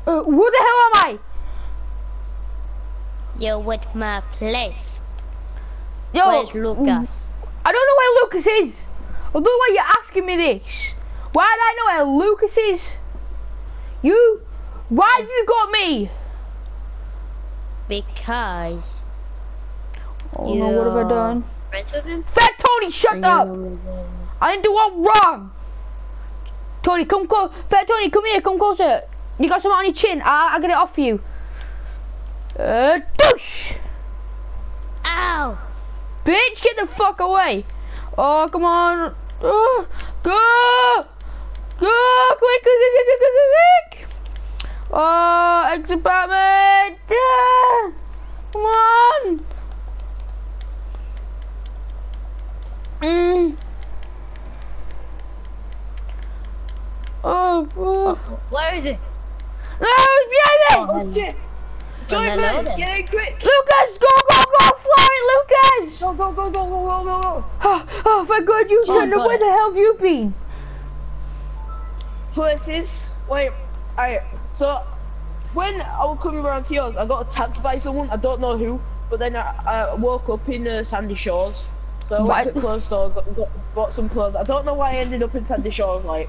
Who the hell am I? You're with my place. Yo, Where's Lucas? I don't know where Lucas is. I don't know why you're asking me this. Why do I know where Lucas is? Why have you got me? Because. Oh no, what have I done? Friends with him? Fat Tony, shut up! I didn't do one wrong. Tony, come close. Fat Tony, come here, come closer. You got something on your chin. I'll get it off you. Douche! Ow! Bitch, get the fuck away! Oh, come on! Go! Go! Quick, quick, quick, quick, quick, quick! Oh, exit Batman! Come on! Oh, where is it? no, it's behind me! Oh shit! Joyman, get in quick! Lucas, go, fly it, Lucas! Go! Oh, thank God you turned up. Where the hell have you been? Places. Wait, alright. So, when I was coming around to yours, I got attacked by someone. I don't know who, but then I woke up in Sandy Shores. So I went to the clothes store, bought some clothes. I don't know why I ended up in Sandy Shores, like.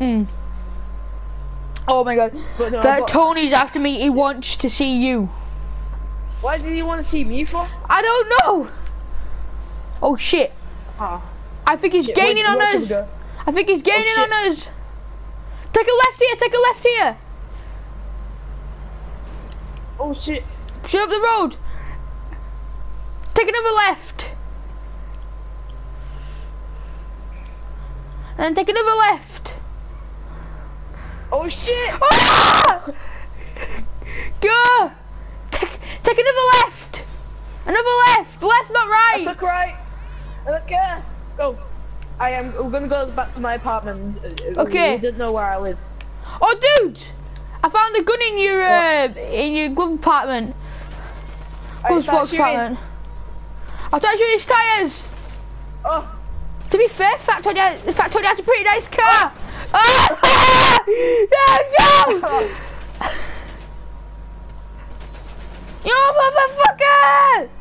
Oh my God. No, that Tony's after me. He wants to see you. Why did he want to see me for? I don't know. Oh shit. I think he's gaining on us. I think he's gaining on us. Take a left here, take a left here. Oh shit. Straight up the road. Take another left. And then take another left. Oh shit! Ah! Go! Take another left! Another left! Left, not right! I took right! Okay, let's go. We're gonna go back to my apartment. Okay. You didn't know where I live. Oh dude! I found a gun in your glove compartment. Glove sports compartment. I'll try to shoot his tyres! Oh! To be fair, Fat Tony has a pretty nice car! Oh. No! You motherfucker!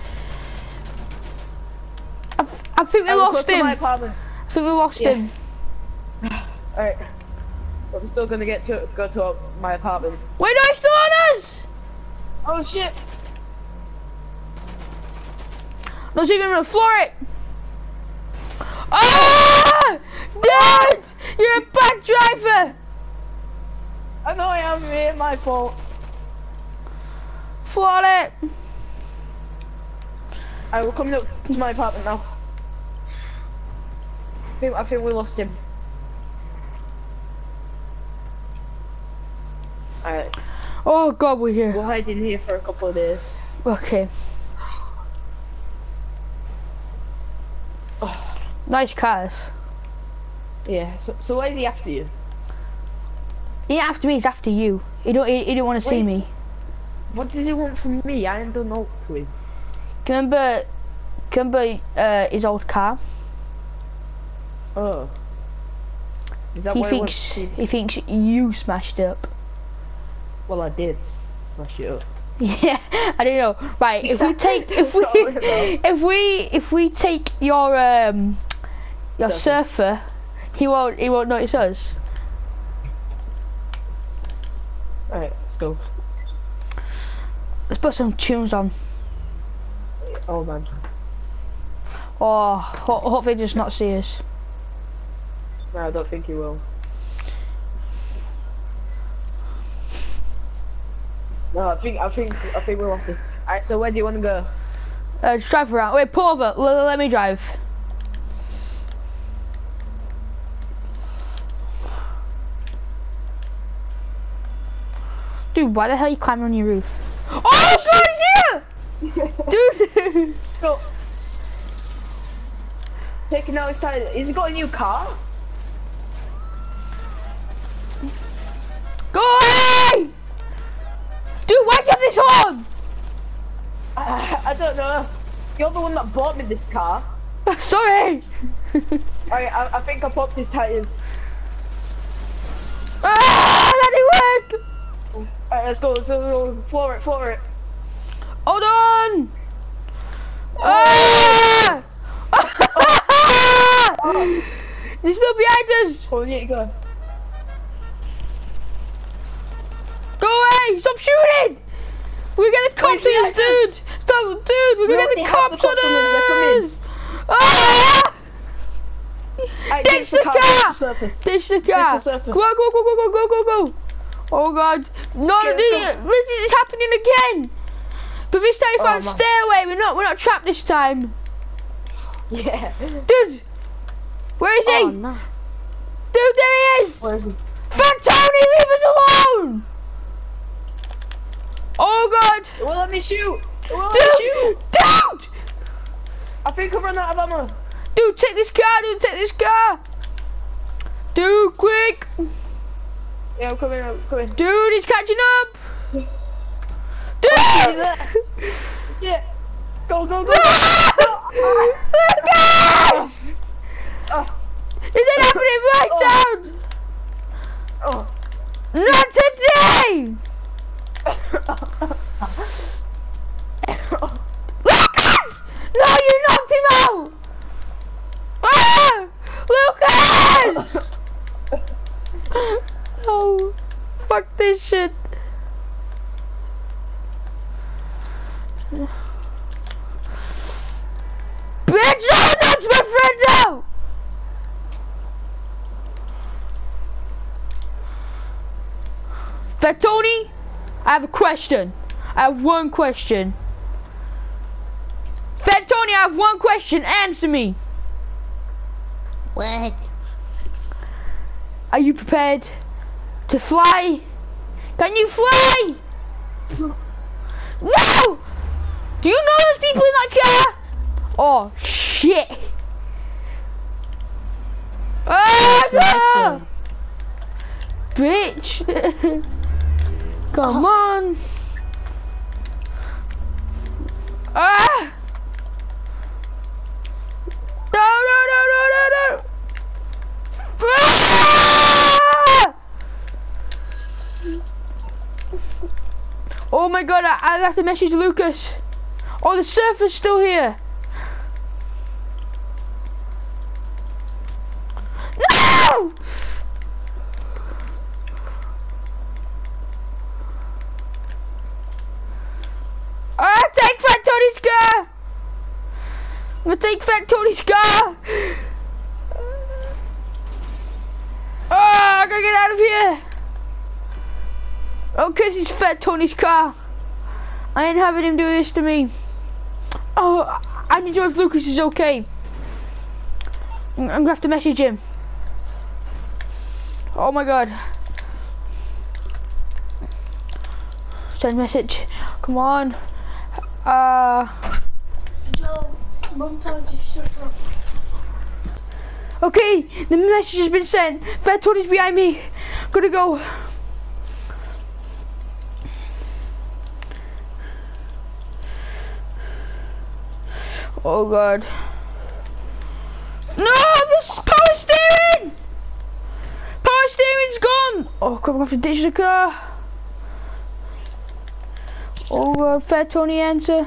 I think we lost him. I think we lost him. Alright. But we're still gonna go to my apartment. Wait, no, he's still on us! Oh shit! Not even gonna floor it! Oh! Dude! You're a bad driver! I know I am, it's my fault. Floor it! Alright, we're coming up to my apartment now. I think we lost him. Alright. Oh God, we're here. We'll hide in here for a couple of days. Okay. Oh. Nice cars. Yeah, so why is he after you? He ain't after me, he's after you. He didn't want to see me. What does he want from me? I don't know to him. Can you remember his old car? Oh. Is that why he thinks you smashed it up. Well, I did smash it up. Yeah, I don't know. Right, if we take your surfer, he won't notice us. Alright, let's go. Let's put some tunes on. Oh man. Oh, hopefully just not see us. No, I don't think he will. No, I think we lost it. Alright, so where do you want to go? Just drive around. Wait, pull over. Let me drive. Dude, why the hell are you climbing on your roof? Oh God, it's here! Dude! So, taking out his tire. Has he got a new car? Go away! Dude, why'd you have this on? I don't know. You're the one that bought me this car. Sorry! Alright, I think I popped his tires. Ah, that didn't work! Alright, let's go. Floor it. Hold on! Ah! They're still behind us! Oh, you need to go. Go away! Stop shooting! We're getting cops on us, dude! Stop, dude! We're gonna get the cops on us! Ah! Ditch the car! Ditch the car! Go on, go! Oh god! No, this is happening again! But this time we found a stairway. We're not trapped this time. Yeah. Dude, where is he? No. Dude, there he is. Where is he? Fat Tony, leave us alone! Oh god! It won't let me shoot. Dude! I think I've run out of ammo. Dude, take this car! Dude, quick! Yeah, I'm coming. Dude, he's catching up! Dude! Yeah. Go. No! Is it happening right down? Oh. Not today! Lucas! No, you knocked him out! Ah! Lucas! No. Fuck this shit. Bitch, no, that's my friend out! But Tony, I have a question. I have one question. Fat Tony, I have one question. Answer me. What? Are you prepared to fly? Can you fly? No! Do you know there's people in that car? Oh shit! Oh no! Bitch! Come on! Ah! No! Ah! Oh my god, I have to message Lucas. Oh, the surfer's still here. No! Take Fat Tony's car! I'm gonna take Fat Tony's car! Oh, I gotta get out of here! Oh, cause it's Fat Tony's car. I ain't having him do this to me. Oh, I need to know if Lucas is okay. I'm gonna have to message him. Oh my god. Send message. Come on. Joe, Mum told you shut up. Okay, the message has been sent. Fat Tony's behind me. Gotta go. Oh god. No, this power steering! Power steering's gone! Oh crap, I'm gonna have to ditch the car. Oh god, Fat Tony, answer.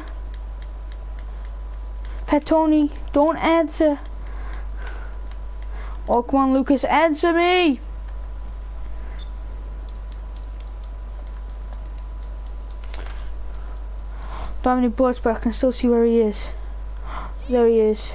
Fat Tony, don't answer. Oh come on Lucas, answer me! Don't have any bullets, but I can still see where he is. There he is.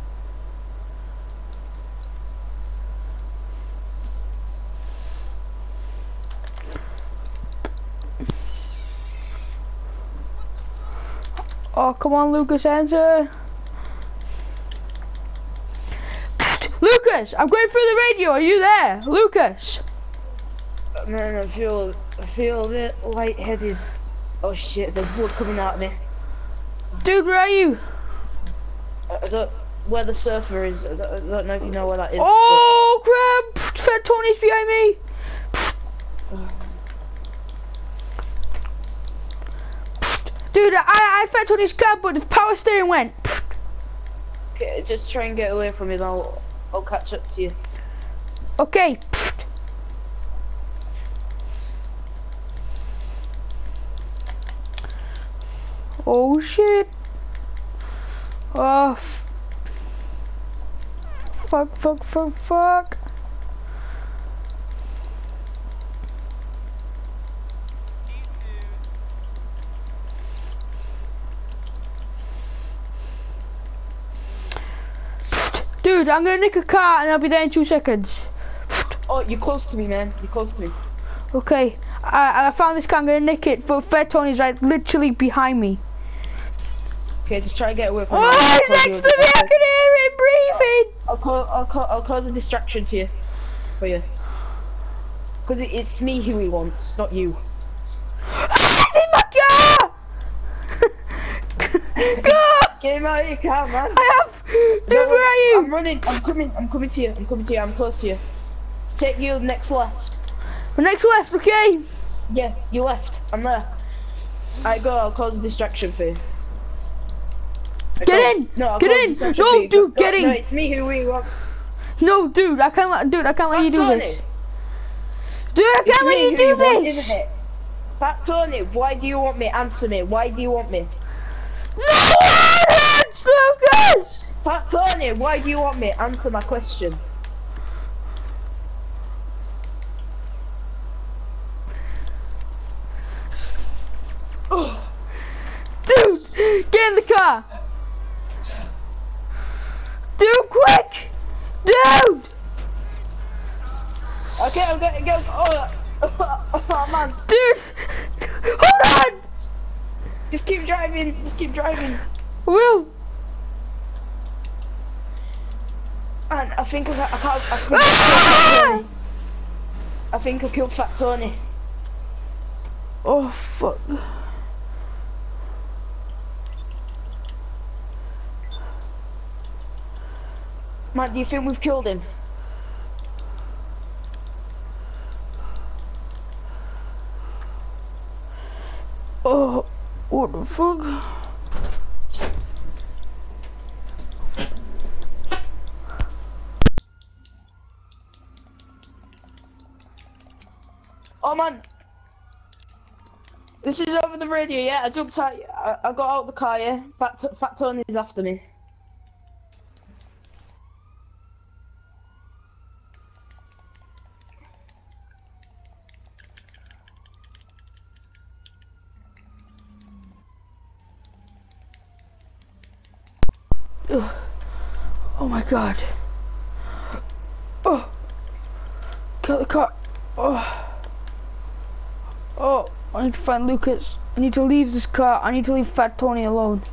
Oh, come on, Lucas, answer. Lucas, I'm going through the radio. Are you there, Lucas? Man, I feel a bit lightheaded. Oh shit, there's blood coming out of me. Dude, where are you? I don't, where the surfer is. I don't know if you know where that is. Oh crap! Fat Tony's behind me. Dude, I Fat Tony's car, but the power steering went. Okay, just try and get away from him. I'll catch up to you. Okay. Oh shit. Oh. Fuck, fuck, fuck, fuck. Dude, I'm gonna nick a car and I'll be there in 2 seconds. Oh, you're close to me, man. You're close to me. Okay, I found this car, I'm gonna nick it, but Fat Tony's right literally behind me. Okay, just try to get away from Oh, he's next to me, I can hear him breathing! I'll cause a distraction to you. For you. Because it's me who he wants, not you. In my car! Go! Get him out of your car, man. I have! Dude, No, where are you? I'm running, I'm coming to you, I'm close to you. Take you next left. The next left, okay? Yeah, you left, I'm there. Alright, go, I'll cause a distraction for you. Get in! No, I'll Get cause a in! distraction No, for you. dude, Go, get in! No, it's me who he wants. No, dude, I can't let you do Tony. this. Dude, I can't let you do this! Fat Tony, why do you want me? Answer me, why do you want me? No, Lucas! Fat Tony, why do you want me? Answer my question. Dude, get in the car! Dude, quick! Dude! Okay, I'm gonna go. Oh man. Dude! Hold on! Just keep driving, Will! Man, I think I killed Fat Tony. Oh, fuck. Man, do you think we've killed him? Oh, what the fuck? Oh man, this is over the radio. Yeah, I jumped out. I got out the car. Yeah, Fat Tony's after me. Oh my god. Oh. Kill the car. Oh. Oh, I need to find Lucas. I need to leave this car. I need to leave Fat Tony alone.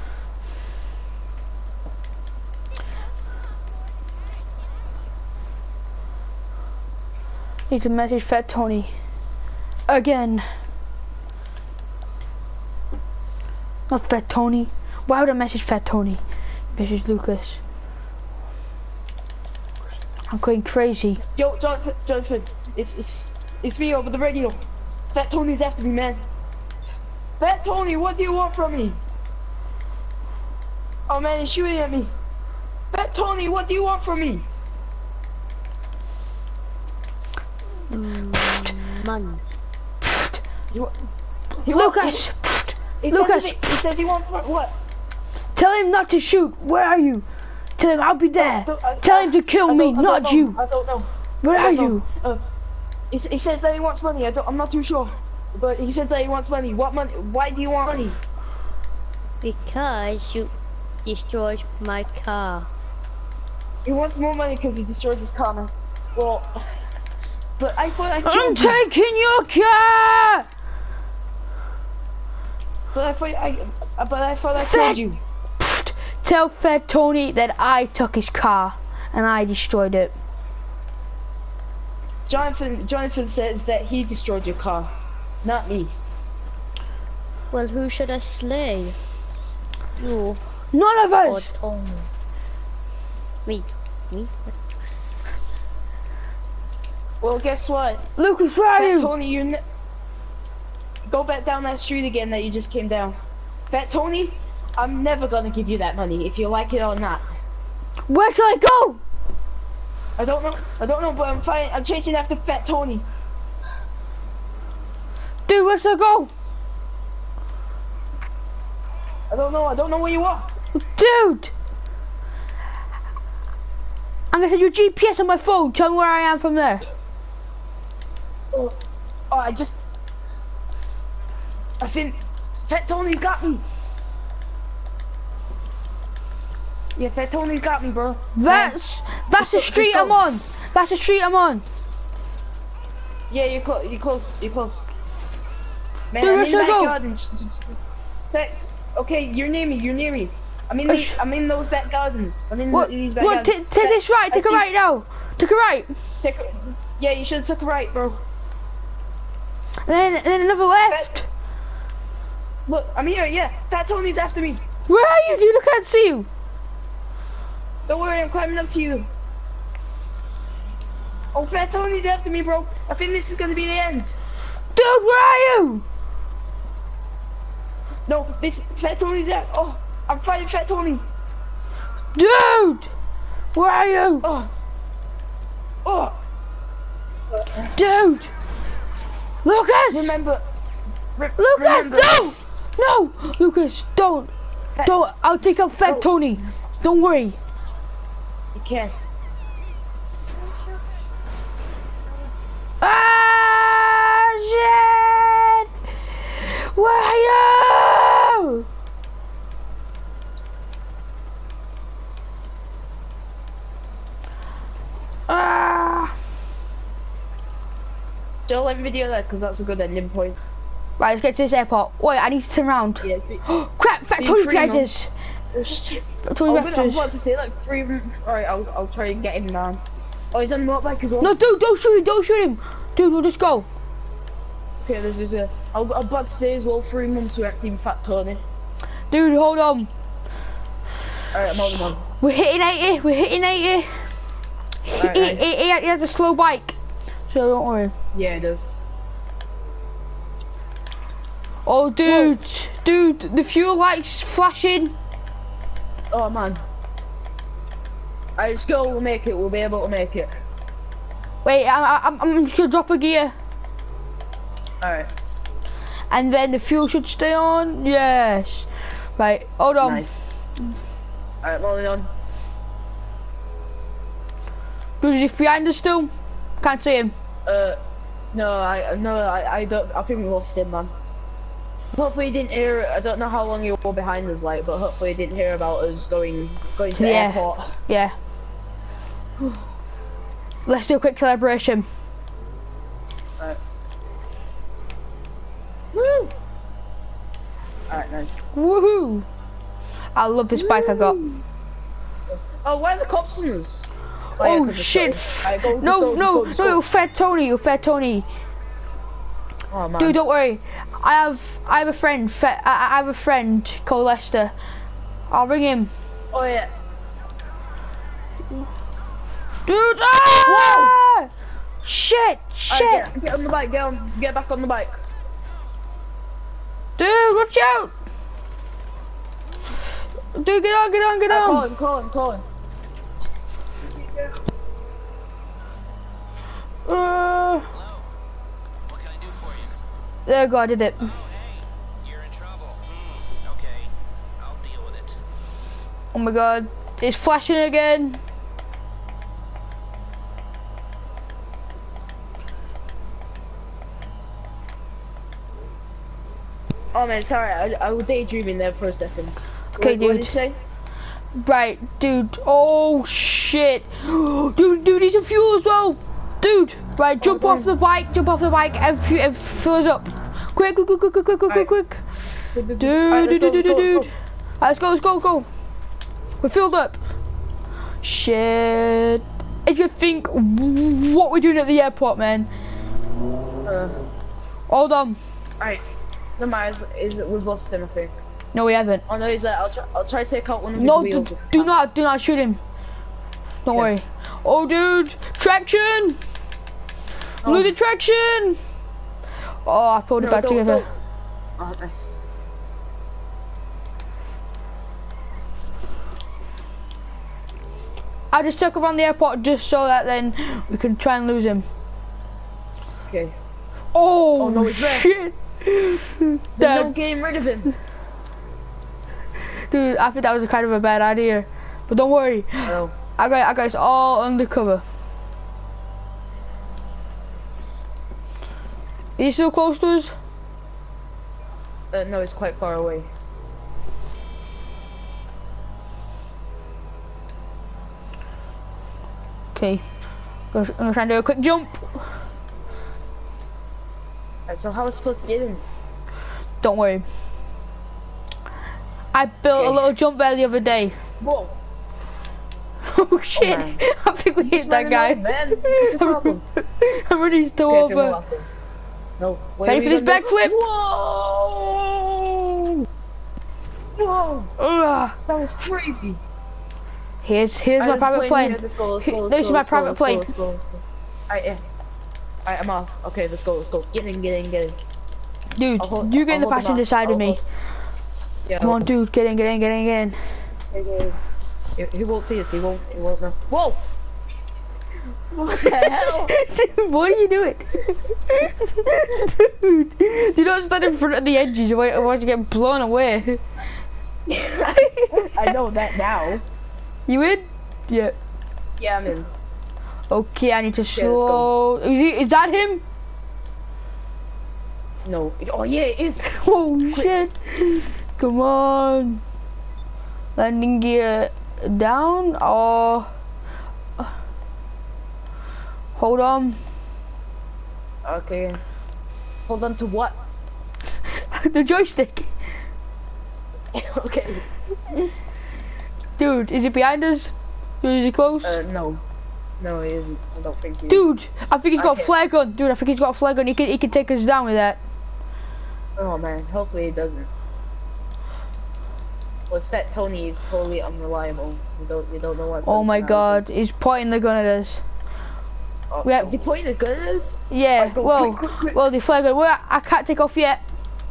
I need to message Fat Tony. Again. Not Fat Tony. Why would I message Fat Tony? Message Lucas. I'm going crazy. Yo, Jonathan, it's me over the radio. Fat Tony's after me, man. Fat Tony, what do you want from me? Oh man, he's shooting at me. Fat Tony, what do you want from me? Money. Lucas! Lucas! He says he wants money. What? Tell him not to shoot. Where are you? Tell him I'll be there. Tell him to kill me, not you. I don't know. Where are you? He says that he wants money. I'm not too sure. But he says that he wants money. What money? Why do you want money? Because you destroyed my car. He wants more money because he destroyed his car, man. Well, but I thought I killed I'm you. taking your car! But I thought I killed you. Tell Fat Tony that I took his car and I destroyed it. Jonathan says that he destroyed your car, not me. Well, who should I slay? You None of or us! Tony? Me? Well, guess what? Lucas, where are Fat you? Tony, go back down that street again that you just came down. Fat Tony, I'm never gonna give you that money if you like it or not. Where shall I go? I don't know, but I'm fine. I'm chasing after Fat Tony. Dude, where shall I go? I don't know where you are. Dude! I'm gonna send you a GPS on my phone. Tell me where I am from there. Oh, I think Fat Tony's got me. Yeah, Fat Tony's got me, bro. That's the street I'm on. That's the street I'm on. Yeah, you're close. Man, Dude, I'm where in should I that go? garden. Okay, you're near me. I'm in those back gardens. I'm in these back gardens. Take this right. Take a right now. Take a right. Yeah, you should have took a right, bro. And then another left. Look, I'm here. Yeah, Fat Tony's after me. Where are you? Dude, I can't see you. Don't worry, I'm climbing up to you. Oh, Fat Tony's after me, bro. I think this is gonna be the end. Dude, where are you? No, this Fat Tony's at. Oh, I'm fighting Fat Tony. Dude, where are you? Oh. Dude, Lucas. Remember, Lucas, no, Lucas, don't. I'll take out Fat Tony. Don't worry. You can't. Ah, shit! Where are you? Ah! Don't let me video that because that's a good ending point. Right, let's get to this airport. Wait, I need to turn around. Yeah, Crap! Fat Tony behind us. I'm about to say like 3 minutes. Alright, I'll try and get him down. Oh, he's on the motorbike as well. No, dude, don't shoot him. Dude, we'll just go. Okay, this is it. I'm about to say as well 3 months we haven't seen Fat Tony. Dude, hold on. Alright, I'm holding on. We're hitting 80. Right, nice. He has a slow bike, so don't worry. Yeah, it does. Oh, dude, the fuel light's flashing. Oh man. Alright, let's go. We'll make it. We'll be able to make it. Wait, I'm just gonna drop a gear. Alright. And then the fuel should stay on. Yes. Right, hold on. Nice. Alright, rolling on. Dude, is he behind us still? Can't see him. No, I don't. I think we lost him, man. Hopefully he didn't hear. I don't know how long you were behind us, like, but hopefully he didn't hear about us going to the airport. Yeah. Let's do a quick celebration. Alright. Woo! Alright, nice. Woohoo! I love this bike I got. Oh, why are the cops on us? Oh, shit! Right, No, Fat Tony, Oh man. Dude, don't worry. I have a friend. I have a friend called Lester. I'll ring him. Oh yeah. Dude, ah! Whoa! Shit! Right, get on the bike. Get back on the bike. Dude, watch out! Dude, get on! Call him. Hello. What can I do for you? There you go, I did it. Oh, hey, you're in trouble. Okay, I'll deal with it. Oh my god, it's flashing again. Oh man, sorry, I was daydreaming there for a second. Okay, What dude. did you say? Right, dude. Oh shit, dude, need some fuel as well, dude. Right, jump off the bike, and fill us up. Quick. Dude. Alright, let's go. We're filled up. Shit. If you think what we're doing at the airport, man. Hold on. Alright. No matter, we've lost him, I think. No, we haven't. Oh no, he's there. I'll try to take out one of his No, wheels. do not shoot him. Don't worry. Oh, dude, traction! Losing traction! Oh, I pulled it back together. Oh, nice. I just took around the airport just so that then we can try and lose him. Okay. Oh, no, he's there. shit! There's no getting rid of him. Dude, I think that was a kind of a bad idea. But don't worry. Oh. I got us all undercover. Are you still close to us? No, it's quite far away. Okay. I'm gonna try and do a quick jump. So how was I supposed to get in? Don't worry. I built a little jump there the other day. Whoa. Oh shit! man. I think we hit that guy. Man, what's the problem? I'm ready to Okay, over. lost him. No. Ready for this backflip? Whoa! Whoa! Ugh. That was crazy. Here's my private plane. Let's go. This is my private plane. Alright, yeah. Alright, I'm off. Okay, let's go. Get in. Dude, you get in the passenger side with me. Yeah. Come on, dude, get in. Okay. He won't see us. He won't know. Whoa! What the hell? Dude, what are you doing? Dude, do not stand in front of the edges otherwise you get blown away. I know that now. You in? Yeah. Yeah, I'm in. Okay, I need to Yeah, let's slow. Is that him? No. Oh yeah, it is. Oh shit! Come on. Landing gear down or hold on. Okay. Hold on to what? The joystick. Okay. Dude, is it behind us? Dude, is he close? No. No, he isn't. I don't think he is. Dude, I think he's got a Okay. flare gun. Dude, I think he's got a flare gun. He can take us down with that. Oh man, hopefully he doesn't. Well, it's Fat Tony is totally unreliable. You don't know what's Oh my gonna god, he's pointing the gun at us. happen. Yeah. Is he pointing a gun at us? Yeah, Alright, go, well, quick. well, the flare gun. Well, I can't take off yet.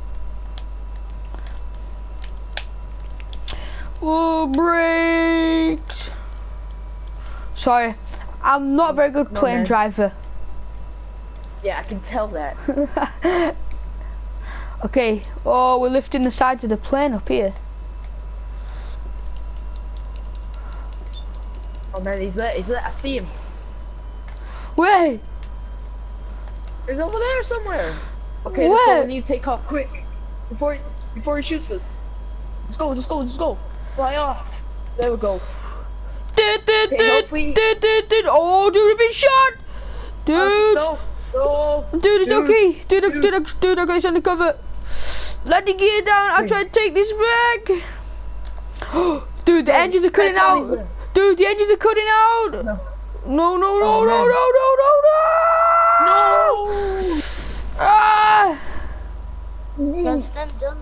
Oh, brakes. Sorry, I'm not a very good No, plane man. driver. Yeah, I can tell that. Okay, oh, we're lifting the sides of the plane up here. Oh man, he's there. I see him. Wait, He's over there somewhere. Okay, let's go. Where? We need to take off quick before he shoots us. Let's go. Fly off. There we go. hopefully- Oh, dude, we've been shot. Dude, No. dude, it's Dude. okay. Dude, I got us undercover. Let the gear down. I'll try to take this back. Dude, the engines are cutting out. Dude, the engines are cutting out. No. No. Oh, man. No. Ah. That's them done.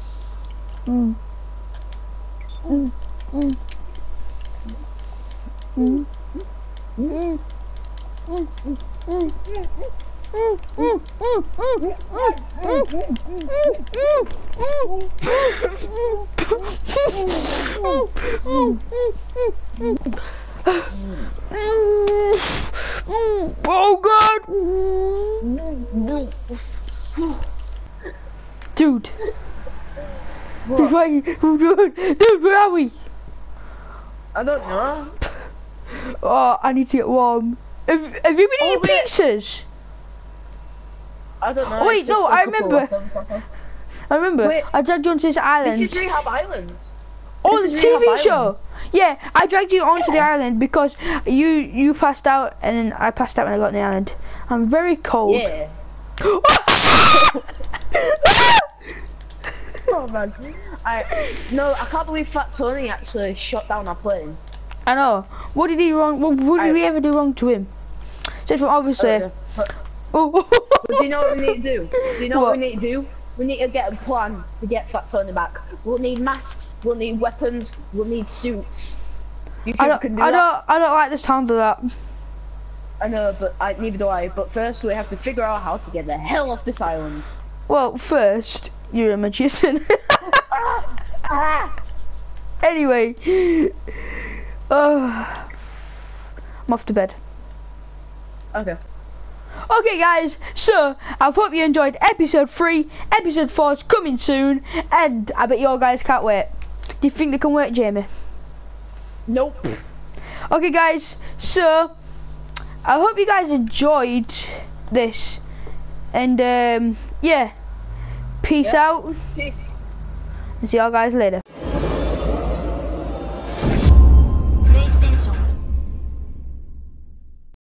Oh god! Dude! Dude, where are we? I don't know. Oh, I need to get warm. Have you been eating wait. pizzas? I don't know. Oh, wait, it's just no, a I couple remember. of them, something. I remember. Wait. I dragged you onto this island. This is Rehab Island. Oh, This the is Rehab TV show. Island. Yeah, I dragged you onto the island because you passed out and then I passed out when I got on the island. I'm very cold. Yeah. Oh man. I can't believe Fat Tony actually shot down our plane. I know. What did he wrong? What did we ever do wrong to him? Just obviously. Oh. But do you know what we need to do? Do you know what we What? need to do? We need to get a plan to get Fat Tony back. We'll need masks, we'll need weapons, we'll need suits. You think we can do that? I don't like the sound of that. I know, but neither do I. But first we have to figure out how to get the hell off this island. Well, first, you're a magician. Anyway. I'm off to bed. Okay. Okay guys, so I hope you enjoyed episode 3. Episode 4 is coming soon, and I bet you all guys can't wait. Do you think they can work, Jamie? Nope. Okay, guys. So I hope you guys enjoyed this, and yeah, peace out. Peace. See y'all guys later.